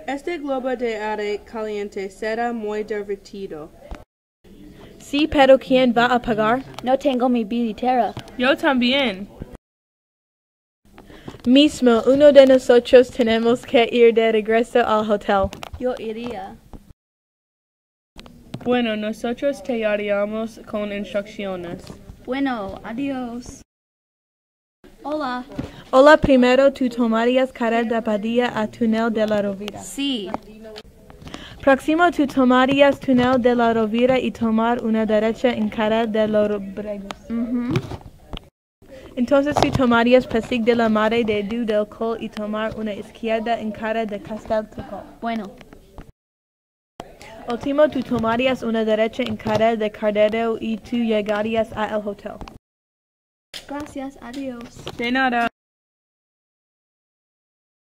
Este globo de aire caliente será muy divertido. Sí, pero ¿quién va a pagar? No tengo mi billetera. Yo también. Mismo, uno de nosotros tenemos que ir de regreso al hotel. Yo iría. Bueno, nosotros te haríamos con instrucciones. Bueno, adiós. Hola. Hola, primero tú tomarías carril de Padilla a Túnel de la Rovira. Sí. Próximo tú tomarías Túnel de la Rovira y tomar una derecha en carril de los Bregos. Entonces tú tomarías Pasig de la Madre de Dios del Col y tomar una izquierda en carril de Castel Tucol. Bueno. Último tú tomarías una derecha en carril de Cardero y tú llegarías al hotel. Gracias, adiós. De nada.